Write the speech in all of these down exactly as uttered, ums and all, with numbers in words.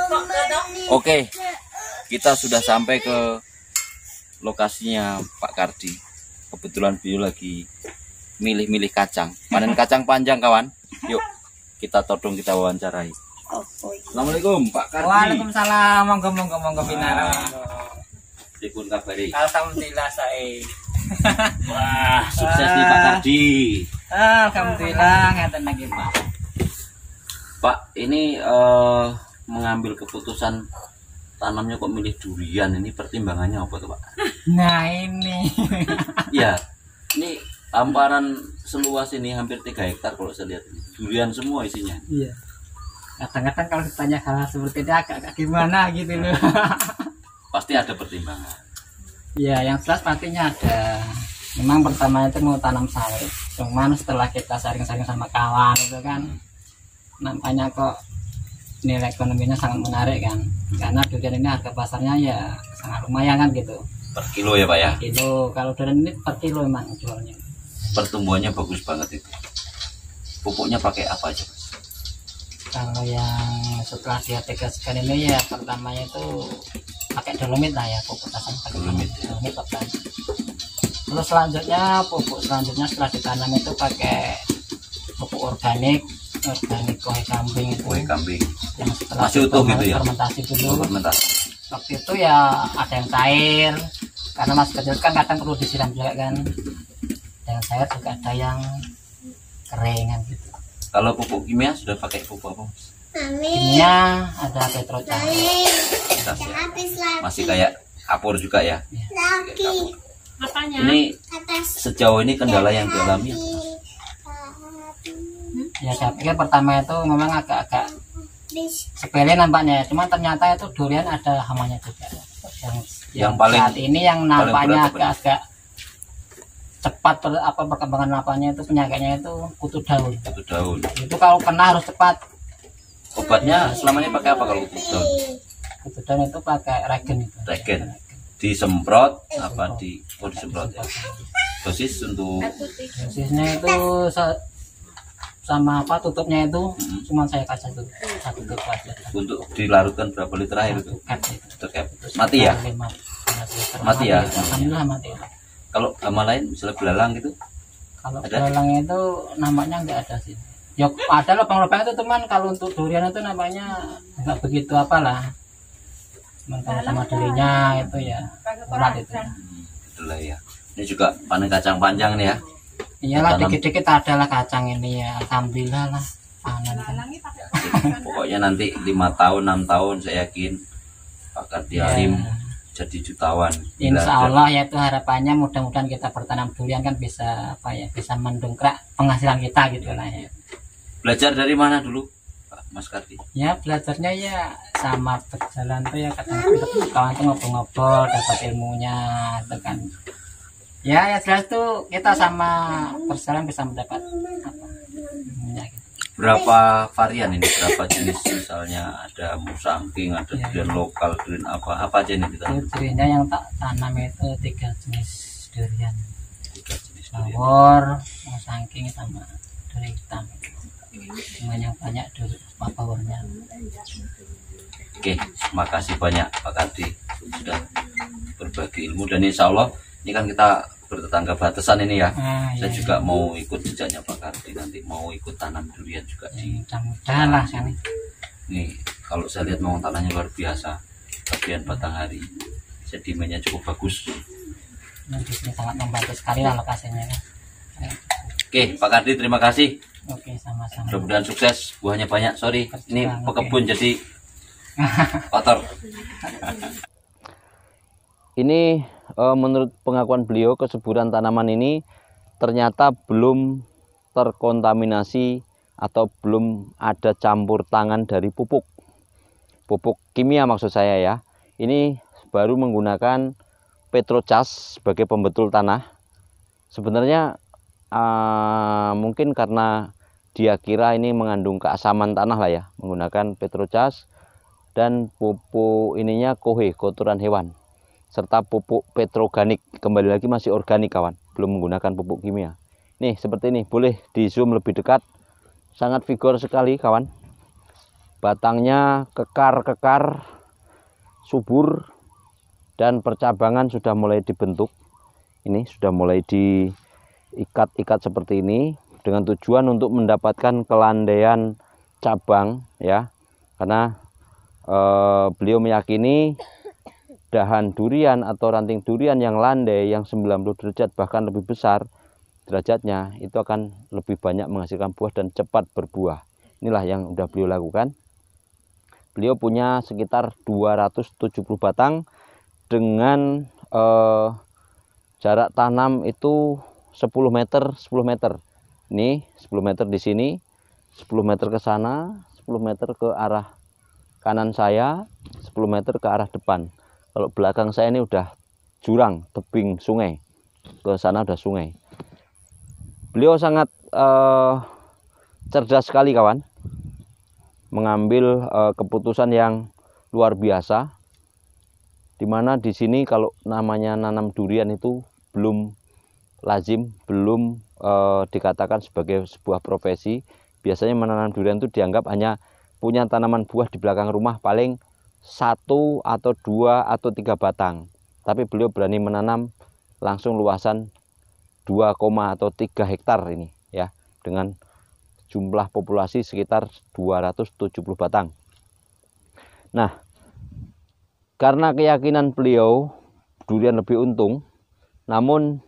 Oke, kita sudah sampai ke lokasinya Pak Kardi. Kebetulan beliau lagi milih-milih kacang, panen kacang panjang kawan. Yuk kita todong, kita wawancarai. Assalamualaikum Pak Kardi. Waalaikumsalam, monggo monggo monggo pinara. Dipun kabari. Alhamdulillah saya. Wah, sukses nih Pak Kardi. Alhamdulillah ngeten lagi Pak. Pak, ini uh, mengambil keputusan tanamnya kok milih durian, ini pertimbangannya apa tuh Pak? Nah ini. Ya, ini hamparan seluas ini hampir tiga hektar kalau saya lihat ini. Durian semua isinya. Iya. Kadang-kadang kalau ditanya hal seperti ini agak-agak gimana gitu loh. Pasti ada pertimbangan. Ya, yang jelas pastinya ada. Memang pertama itu mau tanam sawit. Cuman setelah kita saring-saring sama kawan itu kan, nampaknya kok nilai ekonominya sangat menarik kan. Karena durian ini harga pasarnya ya sangat lumayan kan gitu. Per kilo ya Pak ya? Per kilo. Kalau durian ini per kilo memang jualnya. Pertumbuhannya bagus banget itu. Pupuknya pakai apa aja Mas? Kalau yang setelah dia tiga sekian ini ya pertamanya itu pakai dolomit lah ya, pupuk dasar pakai Dolomit. Dolomit pakai. Terus selanjutnya pupuk selanjutnya setelah ditanam itu pakai pupuk organik, organik kue kambing itu. Kue kambing. Yang setelah masih utuh gitu ya? Fermentasi dulu. Oh, fermentasi. Waktu itu ya ada yang cair, karena masih kecil kan kadang perlu disiram juga kan. Ada yang cair juga ada yang keringan gitu. Kalau pupuk kimia sudah pakai pupuk apa Mas? Kimia ada Petroca. Ya. Masih kayak kapur juga ya? Ya. Apanya? Ini sejauh ini kendala yang dialami apa? Ya saya pikir pertama itu memang agak-agak sepele nampaknya, cuma ternyata itu durian ada hamanya juga. Yang, Yang yang paling saat ini yang nampaknya berat apa? agak-agak cepat per, apa perkembangan napanya itu penyakitnya itu kutu daun. Kutu daun. Itu kalau kena harus cepat. Obatnya selamanya pakai apa kalau kutu daun? Kutu daun itu pakai regen itu. Regen. Disemprot apa di oh disemprot ya. Dosis untuk Dosisnya itu sa- sama apa tutupnya itu Hmm. cuma saya kasih tuh satu tutup aja. untuk dilarutkan berapa liter air itu? Cut itu. Satu cap. Itu Mati ya? sekitar lima belas liter. Mati ya? Alhamdulillah mati. Kalau hama lain misalnya belalang gitu? Kalau Ada? belalang itu namanya nggak ada sih. Ya ada lubang-lubang itu teman, kalau untuk durian itu namanya nggak begitu apalah. Cuman kalau sama durinya itu ya berat itu. Itulah ya. Ini juga panen kacang panjang nih ya. Iyalah Tanam. dikit-dikit adalah kacang ini ya. Alhamdulillah lah panen kan. Pokoknya nanti lima tahun enam tahun saya yakin Pak Kardi Halim Ya. jadi jutawan. Insya Bila ada- Allah ya itu harapannya mudah-mudahan kita bertanam durian kan bisa apa ya bisa mendongkrak penghasilan kita gitu lah ya. Belajar dari mana dulu Pak Mas Kardi? Ya belajarnya ya sama berjalan tuh ya kadang kawan tuh ngobrol-ngobrol dapat ilmunya itu kan. Ya ya jelas tuh kita sama berjalan bisa mendapat apa ilmunya gitu. Berapa varian ini? Berapa jenis? Misalnya ada musangking, ada Ya. durian lokal, durian apa? Apa aja ini kita? Itu duriannya yang tak tanam itu tiga jenis durian. Tiga jenis durian. Lawor, musangking sama durian hitam. Cuma yang banyak durian bawarnya. Oke, makasih banyak Pak Kardi sudah berbagi ilmu dan insya Allah ini kan kita bertetangga batasan ini ya. Ah, Saya iya. juga mau ikut jejaknya Pak Kardi, nanti mau ikut tanam durian juga Ya, sih. mudah-mudahan lah kan. Nih kalau saya lihat memang tanahnya luar biasa, bagian Batanghari sedimennya cukup bagus. Yang di sini sangat membantu sekali lah lokasinya. Kan. Oke Pak Kardi, terima kasih. Oke sama-sama. Mudah-mudahan sukses, buahnya banyak. Sorry, ini Oke. pekebun jadi kotor. Ini eh, menurut pengakuan beliau kesuburan tanaman ini ternyata belum terkontaminasi atau belum ada campur tangan dari pupuk. Pupuk kimia maksud saya ya. Ini baru menggunakan Petrocas sebagai pembetul tanah. Sebenarnya eh, mungkin karena dia kira ini mengandung keasaman tanah lah ya, menggunakan Petrocas dan pupuk ininya kohe, kotoran hewan, serta pupuk petroganik, kembali lagi masih organik kawan, belum menggunakan pupuk kimia. Nih seperti ini, boleh di zoom lebih dekat, sangat vigor sekali kawan. batangnya kekar-kekar, subur, dan percabangan sudah mulai dibentuk. Ini sudah mulai diikat-ikat seperti ini dengan tujuan untuk mendapatkan kelandaian cabang ya. Karena eh, beliau meyakini dahan durian atau ranting durian yang landai yang sembilan puluh derajat bahkan lebih besar derajatnya itu akan lebih banyak menghasilkan buah dan cepat berbuah. Inilah yang sudah beliau lakukan. Beliau punya sekitar dua ratus tujuh puluh batang dengan eh, jarak tanam itu sepuluh meter, sepuluh meter. Ini sepuluh meter di sini, sepuluh meter ke sana, sepuluh meter ke arah kanan saya, sepuluh meter ke arah depan. Kalau belakang saya ini udah jurang, tebing sungai. Ke sana udah sungai. Beliau sangat eh, cerdas sekali kawan. Mengambil eh, keputusan yang luar biasa. Dimana di sini kalau namanya nanam durian itu belum lazim, belum e, dikatakan sebagai sebuah profesi. Biasanya menanam durian itu dianggap hanya punya tanaman buah di belakang rumah paling satu atau dua atau tiga batang. Tapi beliau berani menanam langsung luasan dua, atau tiga hektar ini ya, dengan jumlah populasi sekitar dua ratus tujuh puluh batang. Nah, karena keyakinan beliau durian lebih untung, namun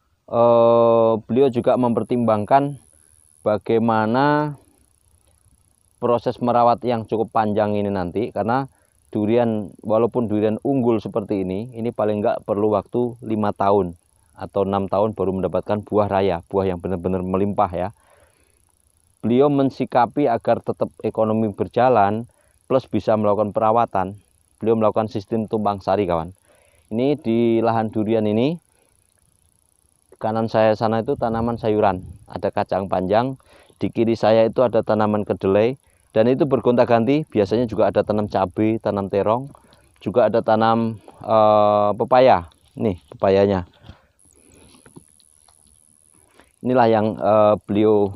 eh, beliau juga mempertimbangkan bagaimana proses merawat yang cukup panjang ini nanti. Karena durian, walaupun durian unggul seperti ini, ini paling enggak perlu waktu lima tahun atau enam tahun baru mendapatkan buah raya, buah yang benar-benar melimpah ya. Beliau mensikapi agar tetap ekonomi berjalan plus bisa melakukan perawatan. Beliau melakukan sistem tumpang sari kawan. Ini di lahan durian ini, kanan saya sana itu tanaman sayuran. Ada kacang panjang, di kiri saya itu ada tanaman kedelai. Dan itu bergonta-ganti, biasanya juga ada tanam cabai, tanam terong. Juga ada tanam eh, pepaya. Nih pepayanya. Inilah yang eh, beliau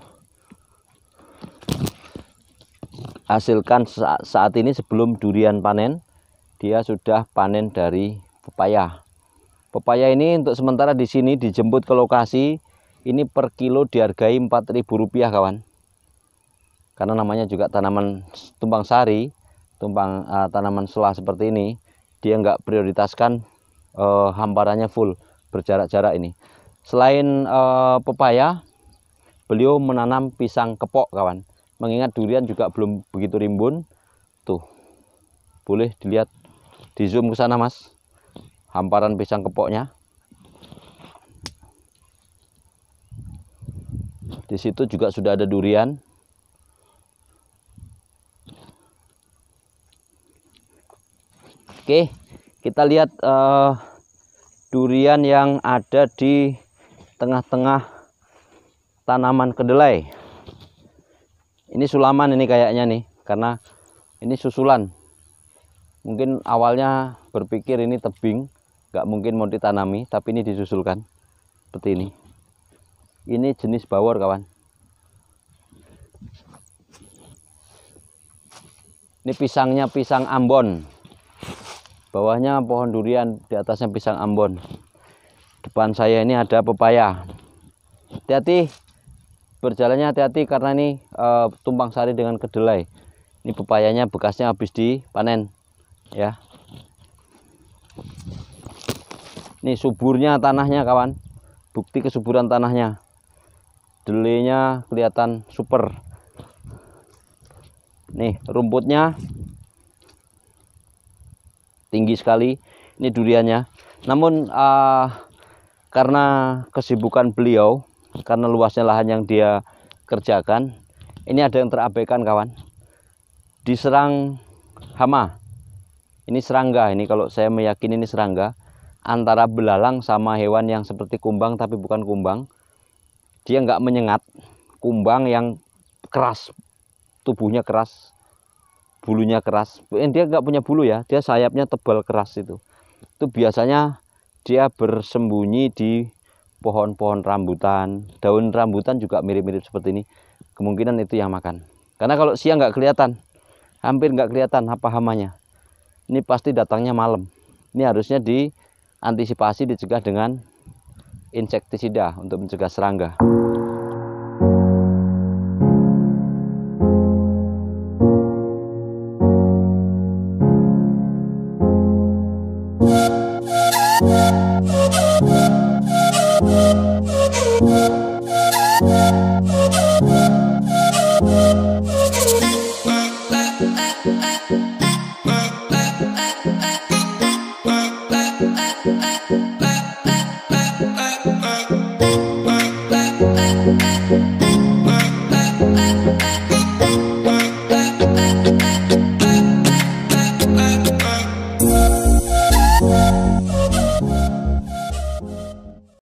hasilkan saat ini sebelum durian panen. Dia sudah panen dari pepaya. Pepaya ini untuk sementara di sini dijemput ke lokasi, ini per kilo dihargai empat ribu rupiah kawan. Karena namanya juga tanaman tumpang sari, tumpang uh, tanaman selah seperti ini, dia nggak prioritaskan uh, hamparannya full, berjarak-jarak ini. Selain uh, pepaya, beliau menanam pisang kepok kawan. Mengingat durian juga belum begitu rimbun. Tuh, boleh dilihat di zoom ke sana mas, hamparan pisang kepoknya. Di situ juga sudah ada durian. Oke, kita lihat uh, durian yang ada di tengah-tengah tanaman kedelai. Ini sulaman ini kayaknya nih, karena ini susulan. Mungkin awalnya berpikir ini tebing, nggak mungkin mau ditanami, tapi ini disusulkan seperti ini. Ini jenis bawor kawan. Ini pisangnya pisang Ambon. Bawahnya pohon durian, di atasnya pisang Ambon. Depan saya ini ada pepaya. Hati-hati, berjalannya hati-hati karena ini e, tumpang sari dengan kedelai. Ini pepayanya bekasnya habis dipanen. Ya, ini suburnya tanahnya kawan, bukti kesuburan tanahnya. Delainya kelihatan super. Nih rumputnya tinggi sekali. Ini duriannya. Namun uh, karena kesibukan beliau, karena luasnya lahan yang dia kerjakan, ini ada yang terabaikan kawan. Diserang hama. Ini serangga, ini kalau saya meyakini ini serangga. Antara belalang sama hewan yang seperti kumbang tapi bukan kumbang. Dia nggak menyengat. Kumbang yang keras, tubuhnya keras, bulunya keras. Dia nggak punya bulu ya, dia sayapnya tebal keras itu. Itu biasanya dia bersembunyi di pohon-pohon rambutan. Daun rambutan juga mirip-mirip seperti ini. Kemungkinan itu yang makan. Karena kalau siang nggak kelihatan. hampir nggak kelihatan apa hamanya. Ini pasti datangnya malam. Ini harusnya diantisipasi, dicegah dengan insektisida untuk mencegah serangga.